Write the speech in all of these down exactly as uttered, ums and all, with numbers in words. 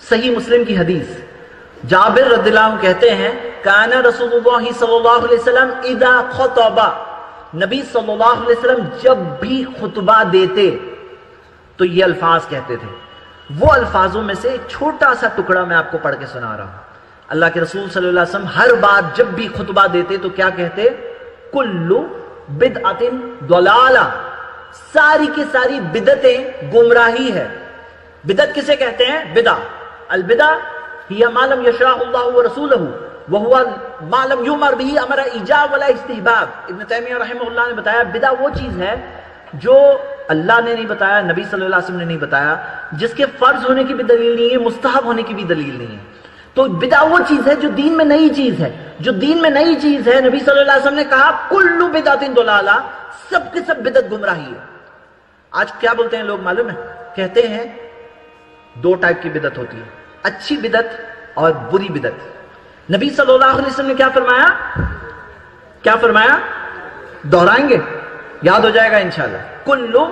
صحیح مسلم کی حدیث، جابر رضی اللہ عنہ کہتے ہیں کان رسول اللہ صلی اللہ علیہ وسلم اذا خطب، نبی صلی اللہ علیہ وسلم جب بھی خطبہ دیتے تو یہ الفاظ کہتے تھے. وہ الفاظوں میں سے ایک چھوٹا سا ٹکڑا میں آپ کو پڑھ کے سنا رہا ہوں. اللہ کے رسول صلی اللہ علیہ وسلم ہر بار جب بھی خطبہ دیتے تو کیا کہتے؟ کلو بدعت ضلالہ، ساری کی ساری بدعتیں گمراہی ہے. بدعت کسے کہتے ہیں؟ بدع. البدع ہی ما لم یشرع اللہ ورسولہ وہو ما لم یؤمر بہ امر ایجاب ولا استحباب. ابن تیمیہ رحمہ اللہ نے بتایا بدع وہ چیز ہے جو اللہ نے نہیں بتایا، نبی صلی اللہ علیہ وسلم نے نہیں بتایا، جس کے فرض ہونے کی بھی دلیل نہیں ہے، مستحب ہونے کی بھی دلیل نہیں ہے. تو بدع وہ چیز ہے جو دین میں نئی چیز ہے. جو دین میں نئی چیز ہے، نبی صلی اللہ علیہ وسلم نے کہا کل بدعت ضلالہ، سب کے سب بدعت گمراہی ہے. آج کیا بولتے ہیں لوگ معلوم ہے؟ کہتے ہیں دو ٹائپ کی بدعت ہوتی ہے، اچھی بدعت اور بری بدعت. نبی صلی اللہ علیہ وسلم نے کیا فرمایا؟ کیا فرمایا؟ دہرائیں گے، یاد ہو جائے گا انشاءاللہ. کلو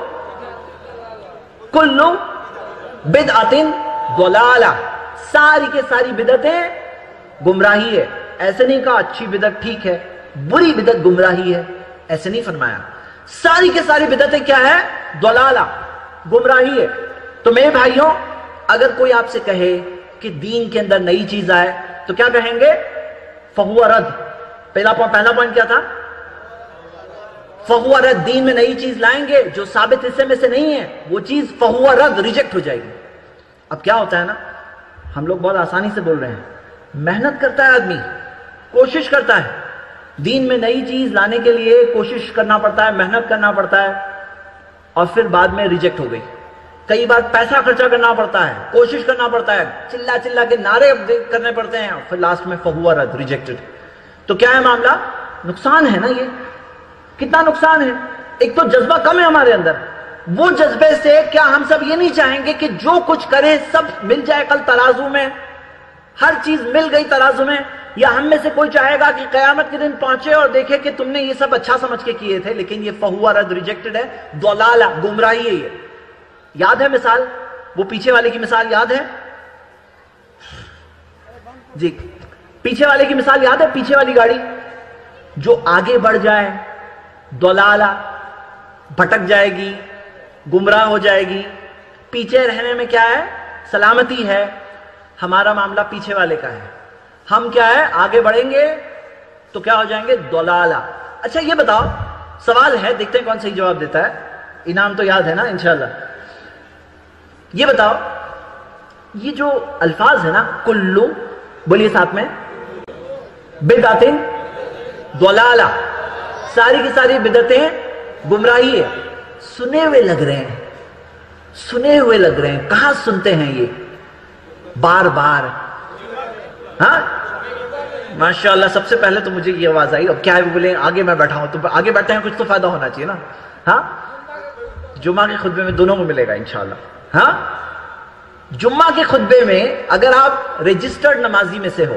کلو بدعت ضلالہ، ساری کے ساری بدعتیں گمراہی ہے. ایسے نہیں کہا اچھی بدعت ٹھیک ہے، بری بدعت گمراہی ہے، ایسے نہیں فرمایا. ساری کے ساری بدعتیں کیا ہے؟ ضلالہ، گمراہی ہے. تو میرے بھائیوں، اگر کوئی آپ سے کہے کہ دین کے اندر نئی چیز آئے تو کیا کہیں گے؟ فہو رد. پہلا پہلا پوائنٹ کیا تھا؟ فہو رد. دین میں نئی چیز لائیں گے جو ثابت حصے میں سے نہیں ہے، وہ چیز فہو رد، ریجیکٹ ہو جائے گی. اب کیا ہوتا ہے نا، ہم لوگ بہت آسانی سے بول رہے ہیں، محنت کرتا ہے آدمی، کوشش کرتا ہے، دین میں نئی چیز لانے کے لیے کوشش کرنا پڑتا ہے، محنت کرنا پڑتا ہے، اور پھر بعد میں ریجیکٹ ہو گئی. کئی بار پیسہ خرچہ کرنا پڑتا ہے، کوشش کرنا پڑتا ہے، چلا چلا کے نعرے کرنے پڑتے ہیں، اور پھر لاسٹ میں فہو رد، ریجیکٹڈ. تو کیا ہے معاملہ؟ نقصان ہے نا. یہ کتنا نقصان ہے. ایک تو جذبہ کم ہے ہمارے اندر. وہ جذبے سے کیا ہم سب یہ نہیں چاہیں گے کہ جو کچھ کریں سب مل جائے کل ترازو میں، ہر چیز مل گئی ترازو میں؟ یا ہم میں سے کوئی چاہے گا کہ قیامت کے دن پہنچے اور دیکھے کہ تم نے یہ سب اچھا سمجھ کے کیے تھے لیکن یہ فہو رد، ریجیکٹڈ ہے، ضلالہ، گمراہی ہے. یہ یاد ہے مثال؟ وہ پیچھے والے کی مثال یاد ہے جی؟ پیچھے والے کی مثال یاد ہے؟ پیچھے والی گاڑی جو آگے بڑھ جائے ضلالہ، بھٹک جائے گی، گمراہ ہو جائے گی. پیچھے رہنے میں کیا ہے؟ سلامتی ہے. ہمارا معاملہ پیچھے والے کا ہے. ہم کیا ہے؟ آگے بڑھیں گے تو کیا ہو جائیں گے؟ ضلالہ. اچھا یہ بتاؤ، سوال ہے، دیکھتے ہیں کون صحیح جواب دیتا ہے. انعام تو یاد ہے نا انشاءاللہ. یہ بتاؤ، یہ جو الفاظ ہے نا، کلو، بولیے ساتھ میں، بدعت ضلالہ، ساری کی ساری بدعتیں گمراہی ہے. سنے ہوئے لگ رہے ہیں، سنے ہوئے لگ رہے ہیں. کہاں سنتے ہیں یہ؟ بار بار. ہاں ماشاءاللہ. سب سے پہلے تو مجھے یہ آواز آئی. اب کیا ہے؟ بولے آگے میں بیٹھا ہوں تو آگے بیٹھے ہیں، کچھ تو فائدہ ہونا چاہیے نا. ہاں جمعہ کے خطبے میں دونوں کو ملے گا انشاءاللہ. ہاں جمعہ کے خطبے میں اگر آپ رجسٹرڈ نمازی میں سے ہو،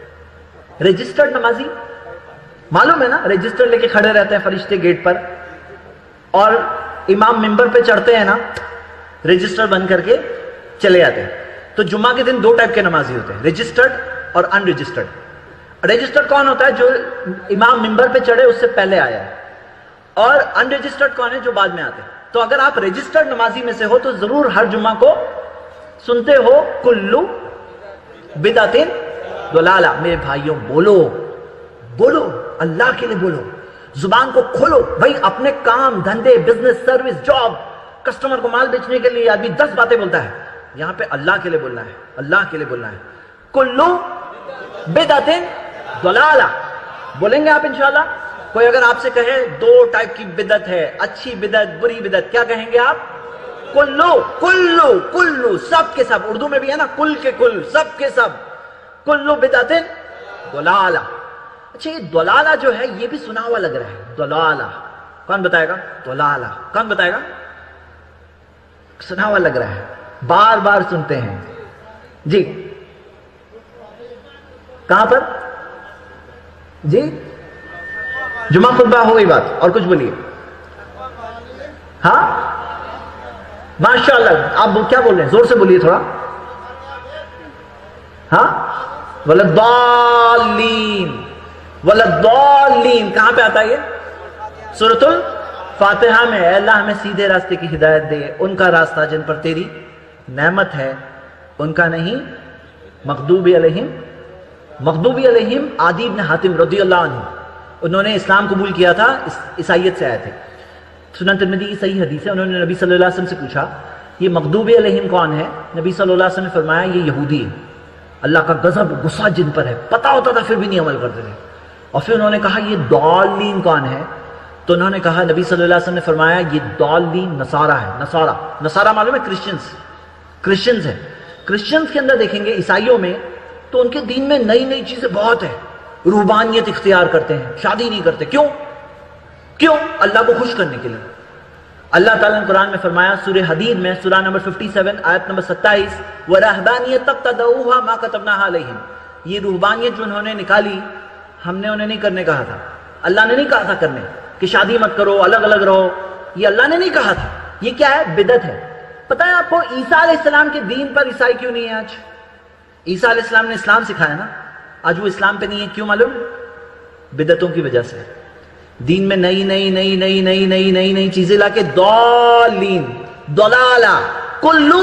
رجسٹرڈ نمازی معلوم ہے نا، رجسٹر لے کے کھڑے رہتے ہیں فرشتے گیٹ پر، اور امام ممبر پہ چڑھتے ہیں نا، رجسٹر بند کر کے چلے جاتے ہیں. تو جمعہ کے دن دو ٹائپ کے نمازی ہوتے ہیں، رجسٹرڈ اور ان رجسٹرڈ. رجسٹرڈ کون ہوتا ہے؟ جو امام ممبر پہ چڑھے اس سے پہلے آیا ہے. اور ان رجسٹرڈ کون ہے؟ جو بعد میں آتے ہیں. تو اگر آپ رجسٹرڈ نمازی میں سے ہو تو ضرور ہر جمعہ کو سنتے ہو کلو بدعت ضلالہ. میرے بھائیوں بولو، بولو، اللہ کے لیے بولو، زبان کو کھولو. بھائی اپنے کام دھندے، بزنس، سروس، جاب، کسٹمر کو مال بیچنے کے لیے آدمی دس باتیں بولتا ہے. یہاں پہ اللہ کے لیے بولنا ہے، اللہ کے لیے بولنا ہے. کلو بدعت ضلالہ بولیں گے آپ انشاءاللہ. کوئی اگر آپ سے کہے دو ٹائپ کی بدعت ہے، اچھی بدعت، بری بدعت، کیا کہیں گے آپ؟ کلو، کلو، کلو، سب کے سب. اردو میں بھی ہے نا، کل کے کل، سب کے سب. کلو بدعت ضلالہ. اچھا یہ ضلالہ جو ہے یہ بھی سنا ہوا لگ رہا ہے. ضلالہ کون بتائے گا؟ ضلالہ کون بتائے گا؟ سنا ہوا لگ رہا ہے، بار بار سنتے ہیں جی. کہاں پر جی؟ جمعہ خطبہ ہو گئی بات. اور کچھ بولیے. ہاں ماشاءاللہ. آپ کیا بول رہے ہیں؟ زور سے بولیے تھوڑا. ہاں وَلَضَّالِّينَ وَلَضَّالِّينَ کہاں پہ آتا ہے یہ؟ سورۃ الفاتحہ میں. اے اللہ ہمیں سیدھے راستے کی ہدایت دے، ان کا راستہ جن پر تیری نعمت ہے، ان کا نہیں. مغضوب علیہم مغضوب علیہم عدی بن حاتم رضی اللہ عنہ، انہوں نے اسلام قبول کیا تھا، عیسائیت سے آئے تھے. سنن ترمذی کی صحیح حدیث ہے. انہوں نے نبی صلی اللہ علیہ وسلم سے پوچھا یہ مغضوب علیہم کون ہے؟ نبی صلی اللہ علیہ وسلم نے فرمایا یہ یہودی ہے، اللہ کا غضب غصہ جن پر ہے، پتا ہوتا تھا پھر بھی نہیں عمل کرتے تھے. اور پھر انہوں نے کہا یہ ضالین کون ہے؟ تو انہوں نے کہا، نبی صلی اللہ علیہ وسلم نے فرمایا یہ ضالین نصارہ ہے. نصارہ نصارہ معلوم ہے کرسچنز، کرسچنز ہے. کرسچنز کے اندر دیکھیں گے عیسائیوں میں تو ان کے دین میں نئی نئی چیزیں بہت ہیں. روحانیت اختیار کرتے ہیں، شادی نہیں کرتے. کیوں؟ کیوں؟ اللہ کو خوش کرنے کے لیے. اللہ تعالیٰ نے قرآن میں فرمایا سورہ حدید میں سورہ نمبر سچاون آیت نمبر ستائیس وَرَهْبَانِيَةً ابْتَدَعُوهَا مَا كَتَبْنَاهَا عَلَيْهِمْ، یہ روحانیت جو انہوں نے نکالی ہم نے انہیں نہیں کرنے کہا تھا. اللہ نے نہیں کہا تھا کرنے کہ شادی مت کرو، الگ الگ رہو، یہ اللہ نے نہیں کہا تھا. یہ کیا ہے؟ بدعت ہے. پتہ ہے آپ کو عیسیٰ علیہ السلام کے دین پر عیسائی کیوں نہیں ہے آج؟ عیسیٰ علیہ السلام نے اسلام سکھایا نا، آج وہ اسلام پہ نہیں ہے. کیوں معلوم؟ بدعتوں کی وجہ سے. دین میں نئی نئی نئی نئی نئی نئی نئی نئی چیزیں لا کے ضالین ضلالہ کلو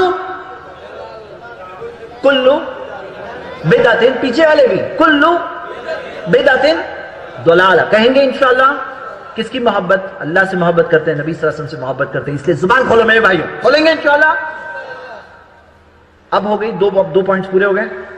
کلو بدعتن، پیچھے والے بھی کلو بدعتن ضلالہ کہیں گے انشاءاللہ. کس کی محبت؟ اللہ سے محبت کرتے ہیں، نبی صلی اللہ علیہ وسلم سے محبت کرتے ہیں، اس لیے زبان کھولو میرے بھائیوں، کھولیں گے انشاءاللہ. اب ہو گئی دو دو پوائنٹس پورے ہو گئے.